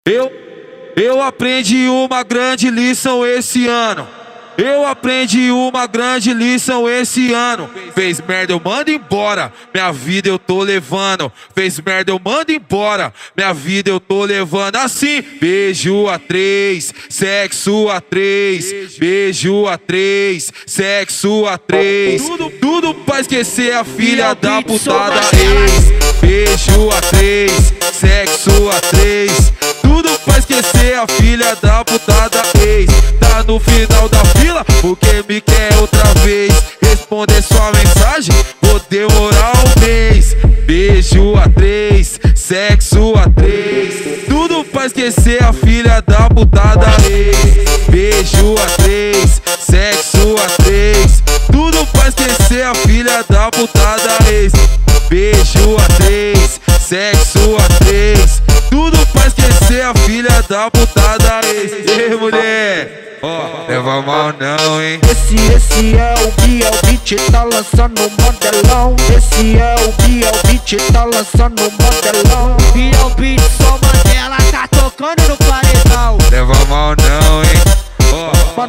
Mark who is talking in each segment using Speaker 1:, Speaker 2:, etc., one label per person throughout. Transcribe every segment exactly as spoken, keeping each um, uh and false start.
Speaker 1: Eu, eu aprendi uma grande lição esse ano. Eu aprendi uma grande lição esse ano. Fez merda, eu mando embora. Minha vida eu tô levando. Fez merda, eu mando embora. Minha vida eu tô levando assim. Beijo a três, sexo a três. Beijo a três, sexo a três. Tudo, tudo pra esquecer a filha da putada ex. Beijo a três, sexo a três. Tudo pra esquecer a filha da putada ex. Tá no final da fila porque me quer outra vez. Responder sua mensagem, vou demorar um mês. Beijo a três, sexo a três. Tudo pra esquecer a filha da putada ex. Beijo a três, sexo a três. Tudo pra esquecer a filha da putada ex. Beijo a três, sexo a três. Tudo pra esquecer a filha da putada ex. Ei, mulher, ó, leva mal não, hein?
Speaker 2: Esse, esse é o Biel Beat, tá lançando um modelão. Esse é o Biel Beat, tá lançando um modelão.
Speaker 3: Biel Beat, só Mandela, tá tocando no paredão.
Speaker 1: Leva mal não, hein? Ó,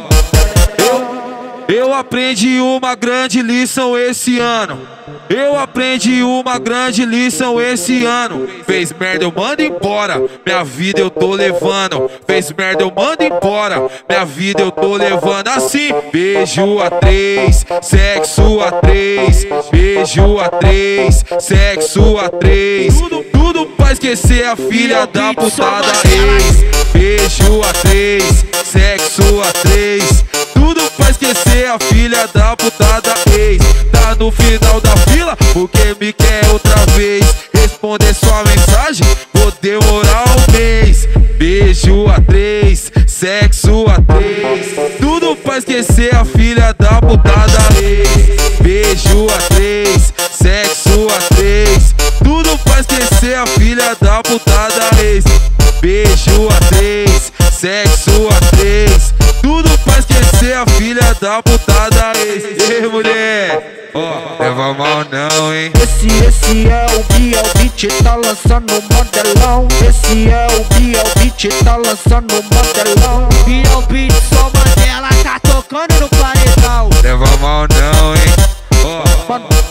Speaker 1: eu, eu aprendi uma grande lição esse ano. Eu aprendi uma grande lição esse ano. Fez merda, eu mando embora. Minha vida eu tô levando. Fez merda, eu mando embora. Minha vida eu tô levando assim. Beijo a três, sexo a três. Beijo a três, sexo a três. Tudo, tudo pra esquecer a filha da putada ex. Beijo a três, sexo a três. Tudo pra esquecer a filha da putada ex. Tá no final da fila porque me quer outra vez. Responder sua mensagem, vou demorar um mês. Beijo a três, sexo a três. Tudo pra esquecer a filha da putada ex. Beijo a três, sexo a três. Tudo pra esquecer a filha da putada ex. Beijo a três, sexo a três. Tudo pra esquecer a filha da putada ex. Ei, mulher, ó, leva mal não, hein?
Speaker 2: Esse, esse é o Biel Beat, tá lançando um modelão. Esse é o Biel Beat, tá lançando um modelão.
Speaker 3: Biel Beat, só Mandela, tá tocando no paredão.
Speaker 1: Leva mal não, hein? Ó,